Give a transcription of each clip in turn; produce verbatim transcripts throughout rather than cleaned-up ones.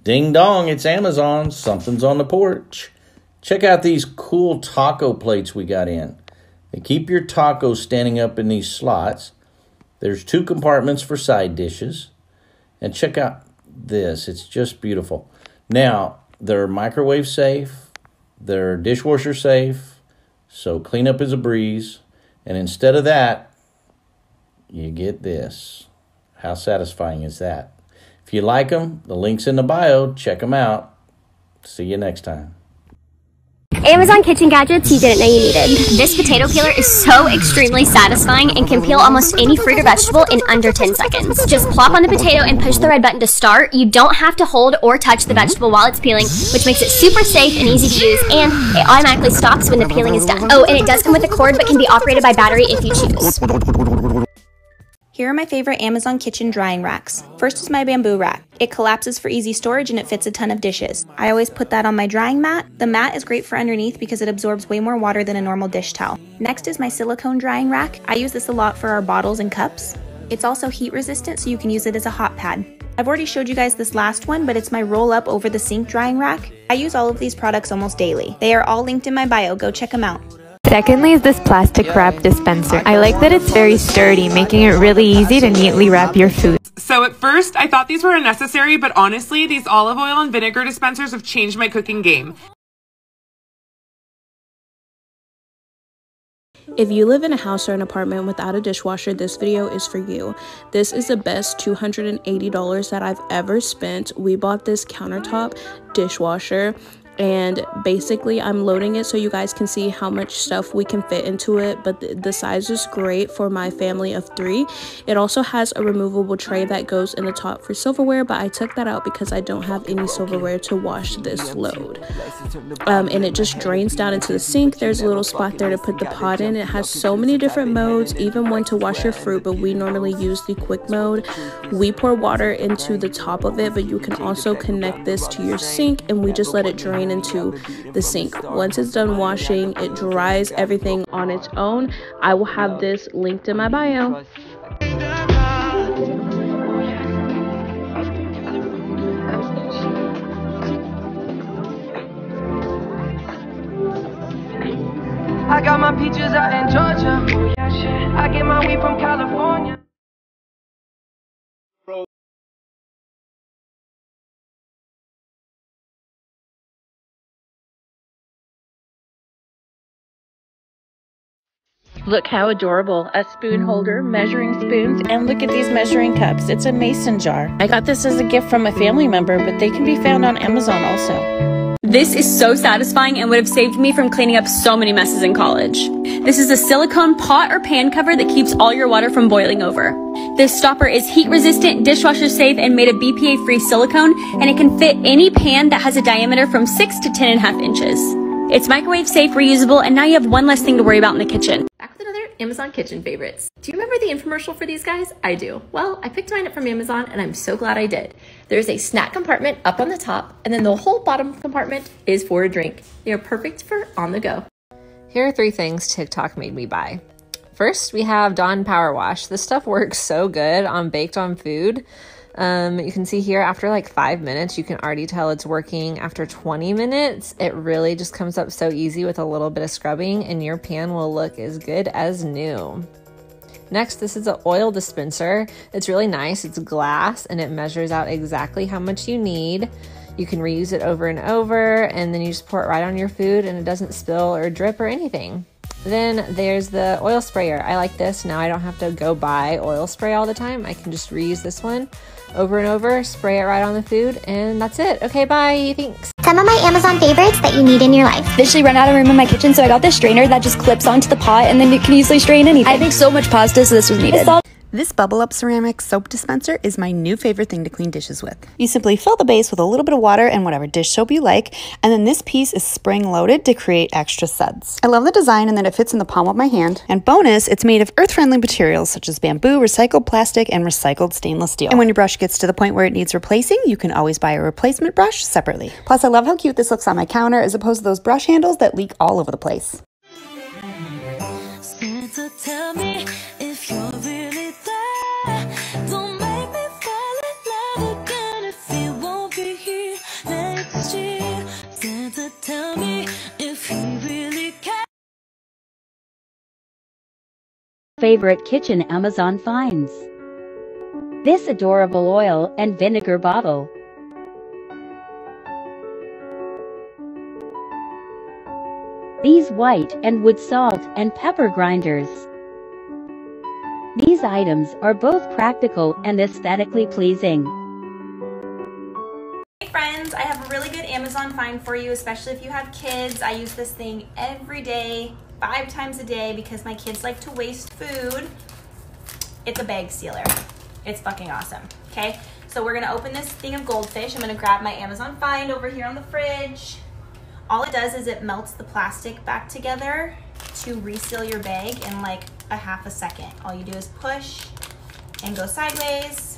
Ding dong, it's Amazon. Something's on the porch. Check out these cool taco plates we got in. They keep your tacos standing up in these slots. There's two compartments for side dishes. And check out this. It's just beautiful. Now, they're microwave safe. They're dishwasher safe. So cleanup is a breeze. And instead of that, you get this. How satisfying is that? If you like them, the link's in the bio. Check them out. See you next time. Amazon kitchen gadgets you didn't know you needed. This potato peeler is so extremely satisfying and can peel almost any fruit or vegetable in under ten seconds. Just plop on the potato and push the red button to start. You don't have to hold or touch the vegetable while it's peeling, which makes it super safe and easy to use, and it automatically stops when the peeling is done. Oh, and it does come with a cord but can be operated by battery if you choose. Here are my favorite Amazon kitchen drying racks. First is my bamboo rack. It collapses for easy storage and it fits a ton of dishes. I always put that on my drying mat. The mat is great for underneath because it absorbs way more water than a normal dish towel. Next is my silicone drying rack. I use this a lot for our bottles and cups. It's also heat resistant, so you can use it as a hot pad. I've already showed you guys this last one, but it's my roll up over the sink drying rack. I use all of these products almost daily. They are all linked in my bio. Go check them out. Secondly is this plastic wrap dispenser. I like that it's very sturdy, making it really easy to neatly wrap your food. So at first, I thought these were unnecessary, but honestly, these olive oil and vinegar dispensers have changed my cooking game. If you live in a house or an apartment without a dishwasher, this video is for you. This is the best two hundred eighty dollars that I've ever spent. We bought this countertop dishwasher, and basically I'm loading it so you guys can see how much stuff we can fit into it, but the, the size is great for my family of three. It also has a removable tray that goes in the top for silverware, but I took that out because I don't have any silverware to wash this load. Um, and it just drains down into the sink. There's a little spot there to put the pot in. It has so many different modes, even one to wash your fruit, but we normally use the quick mode. We pour water into the top of it, but you can also connect this to your sink, and we just let it drain into the sink. Once it's done washing, it dries everything on its own. I will have this linked in my bio. I got my peaches out in Georgia. I get my weed from California. Look how adorable. A spoon holder, measuring spoons, and look at these measuring cups. It's a mason jar. I got this as a gift from a family member, but they can be found on Amazon also. This is so satisfying and would have saved me from cleaning up so many messes in college. This is a silicone pot or pan cover that keeps all your water from boiling over. This stopper is heat resistant, dishwasher safe, and made of B P A free silicone, and it can fit any pan that has a diameter from six to ten and a half inches. It's microwave safe, reusable, and now you have one less thing to worry about in the kitchen. Back with another Amazon kitchen favorites. Do you remember the infomercial for these guys? I do. Well, I picked mine up from Amazon and I'm so glad I did. There's a snack compartment up on the top, and then the whole bottom compartment is for a drink. They are perfect for on the go. Here are three things TikTok made me buy. First, we have Dawn Power Wash. This stuff works so good on baked on food. Um, you can see here after like five minutes, you can already tell it's working. After twenty minutes, it really just comes up so easy with a little bit of scrubbing, and your pan will look as good as new. Next, this is an oil dispenser. It's really nice. It's glass and it measures out exactly how much you need. You can reuse it over and over, and then you just pour it right on your food and it doesn't spill or drip or anything. Then there's the oil sprayer. I like this. Now I don't have to go buy oil spray all the time. I can just reuse this one over and over, spray it right on the food, and that's it. Okay, bye. Thanks. Some of my Amazon favorites that you need in your life. Visually run out of room in my kitchen, so I got this strainer that just clips onto the pot, and then it can easily strain anything. I make so much pasta, so this was needed. This Bubble Up ceramic soap dispenser is my new favorite thing to clean dishes with. You simply fill the base with a little bit of water and whatever dish soap you like, and then this piece is spring-loaded to create extra suds. I love the design and that it fits in the palm of my hand. And bonus, it's made of earth-friendly materials such as bamboo, recycled plastic, and recycled stainless steel. And when your brush gets to the point where it needs replacing, you can always buy a replacement brush separately. Plus, I love how cute this looks on my counter as opposed to those brush handles that leak all over the place. Santa, tell me if you're really there. Don't make me fall in love again if you won't be be here next year. Santa, tell me if he really cares. Favorite kitchen Amazon finds. This adorable oil and vinegar bottle. These white and wood salt and pepper grinders. These items are both practical and aesthetically pleasing. Hey friends, I have a really good Amazon find for you, especially if you have kids. I use this thing every day, five times a day, because my kids like to waste food. It's a bag sealer. It's fucking awesome, okay? So we're gonna open this thing of goldfish. I'm gonna grab my Amazon find over here on the fridge. All it does is it melts the plastic back together to reseal your bag in like a half a second. All you do is push and go sideways,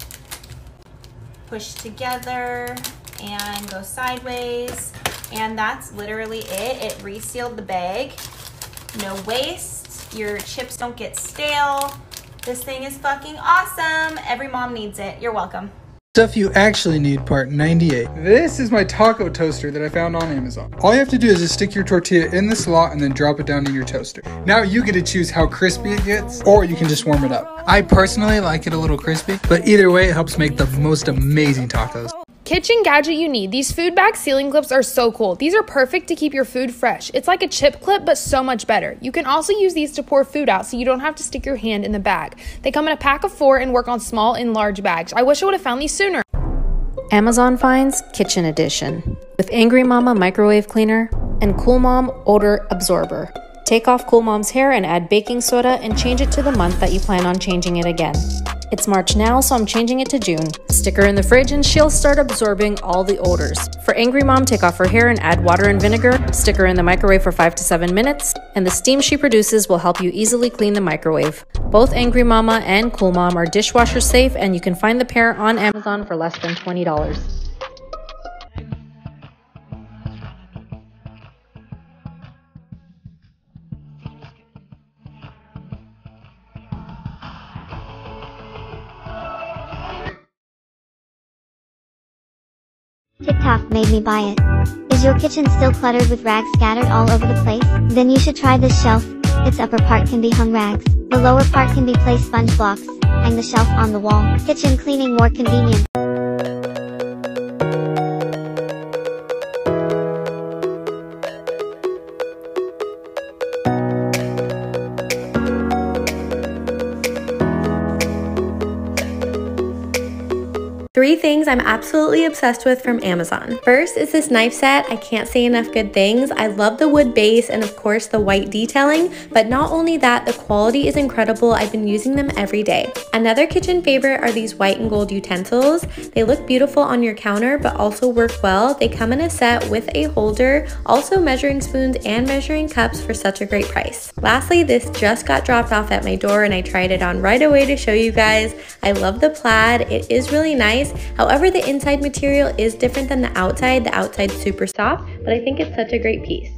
push together and go sideways, and that's literally it. It resealed the bag. No waste, your chips don't get stale. This thing is fucking awesome. Every mom needs it. You're welcome. Stuff you actually need, part ninety-eight. This is my taco toaster that I found on Amazon. All you have to do is just stick your tortilla in the slot and then drop it down in your toaster. Now you get to choose how crispy it gets, or you can just warm it up. I personally like it a little crispy, but either way it helps make the most amazing tacos. Kitchen gadget you need. These food bag sealing clips are so cool. These are perfect to keep your food fresh. It's like a chip clip, but so much better. You can also use these to pour food out so you don't have to stick your hand in the bag. They come in a pack of four and work on small and large bags. I wish I would have found these sooner. Amazon finds Kitchen Edition with Angry Mama microwave cleaner and Cool Mom odor absorber. Take off Cool Mom's hair and add baking soda and change it to the month that you plan on changing it again. It's March now, so I'm changing it to June. Stick her in the fridge and she'll start absorbing all the odors. For Angry Mom, take off her hair and add water and vinegar. Stick her in the microwave for five to seven minutes, and the steam she produces will help you easily clean the microwave. Both Angry Mama and Cool Mom are dishwasher safe, and you can find the pair on Amazon for less than twenty dollars. TikTok made me buy it. Is your kitchen still cluttered with rags scattered all over the place? Then you should try this shelf. Its upper part can be hung rags. The lower part can be placed sponge blocks. Hang the shelf on the wall. Kitchen cleaning more convenient. Three things I'm absolutely obsessed with from Amazon. First is this knife set. I can't say enough good things. I love the wood base and of course the white detailing, but not only that, the quality is incredible. I've been using them every day. Another kitchen favorite are these white and gold utensils. They look beautiful on your counter, but also work well. They come in a set with a holder, also measuring spoons and measuring cups for such a great price. Lastly, this just got dropped off at my door and I tried it on right away to show you guys. I love the plaid. It is really nice. However, the inside material is different than the outside. The outside's super soft, but I think it's such a great piece.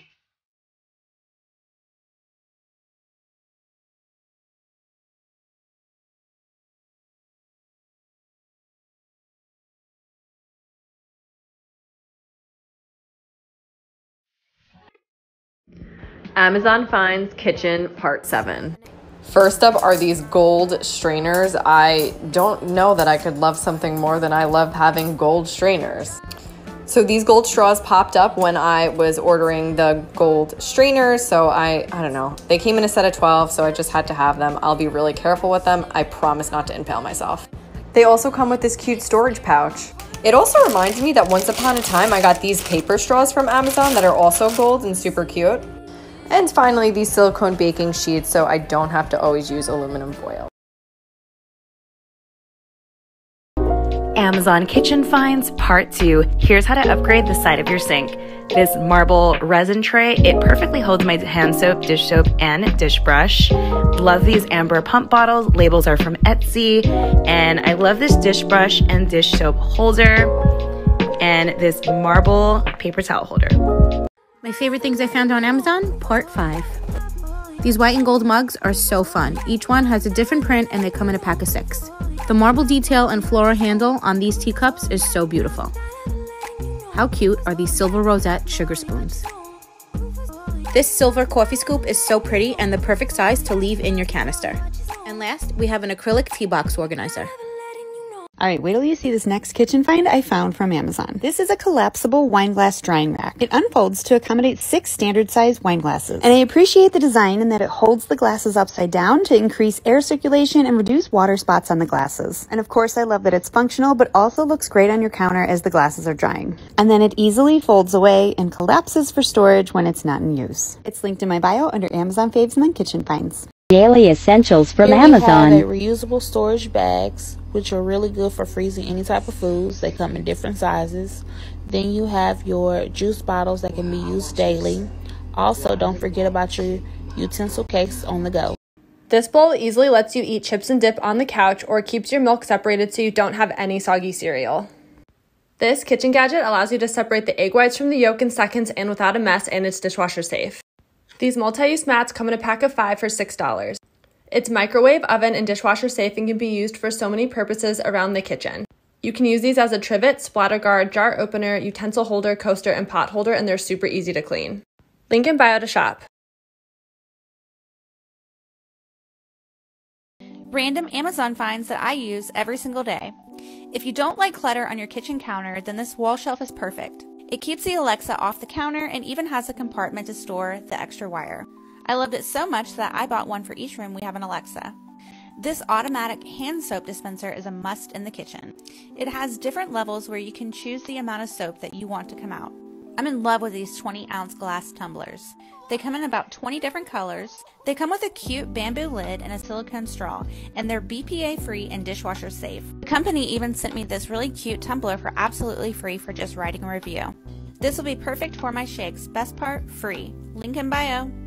Amazon finds kitchen part seven. First up are these gold strainers. I don't know that I could love something more than I love having gold strainers. So these gold straws popped up when I was ordering the gold strainers. So I, I don't know, they came in a set of twelve, so I just had to have them. I'll be really careful with them. I promise not to impale myself. They also come with this cute storage pouch. It also reminds me that once upon a time I got these paper straws from Amazon that are also gold and super cute. And finally, these silicone baking sheets, so I don't have to always use aluminum foil. Amazon Kitchen Finds Part two. Here's how to upgrade the side of your sink. This marble resin tray, it perfectly holds my hand soap, dish soap, and dish brush. Love these amber pump bottles. Labels are from Etsy. And I love this dish brush and dish soap holder. And this marble paper towel holder. My favorite things I found on Amazon, part five. These white and gold mugs are so fun. Each one has a different print and they come in a pack of six. The marble detail and floral handle on these teacups is so beautiful. How cute are these silver rosette sugar spoons? This silver coffee scoop is so pretty and the perfect size to leave in your canister. And last, we have an acrylic tea box organizer. All right, wait till you see this next kitchen find I found from Amazon. This is a collapsible wine glass drying rack. It unfolds to accommodate six standard size wine glasses. And I appreciate the design in that it holds the glasses upside down to increase air circulation and reduce water spots on the glasses. And of course, I love that it's functional, but also looks great on your counter as the glasses are drying. And then it easily folds away and collapses for storage when it's not in use. It's linked in my bio under Amazon Faves and then Kitchen Finds. Daily essentials from Here Amazon. We have a reusable storage bags, which are really good for freezing any type of foods. They come in different sizes. Then you have your juice bottles that can be used daily. Also, don't forget about your utensil case on the go. This bowl easily lets you eat chips and dip on the couch or keeps your milk separated so you don't have any soggy cereal. This kitchen gadget allows you to separate the egg whites from the yolk in seconds and without a mess, and it's dishwasher safe. These multi-use mats come in a pack of five for six dollars. It's microwave, oven, and dishwasher safe and can be used for so many purposes around the kitchen. You can use these as a trivet, splatter guard, jar opener, utensil holder, coaster, and pot holder, and they're super easy to clean. Link in bio to shop. Random Amazon finds that I use every single day. If you don't like clutter on your kitchen counter, then this wall shelf is perfect. It keeps the Alexa off the counter and even has a compartment to store the extra wire. I loved it so much that I bought one for each room we have an Alexa. This automatic hand soap dispenser is a must in the kitchen. It has different levels where you can choose the amount of soap that you want to come out. I'm in love with these twenty ounce glass tumblers. They come in about twenty different colors. They come with a cute bamboo lid and a silicone straw, and they're B P A free and dishwasher safe. The company even sent me this really cute tumbler for absolutely free for just writing a review. This will be perfect for my shakes. Best part, free. Link in bio.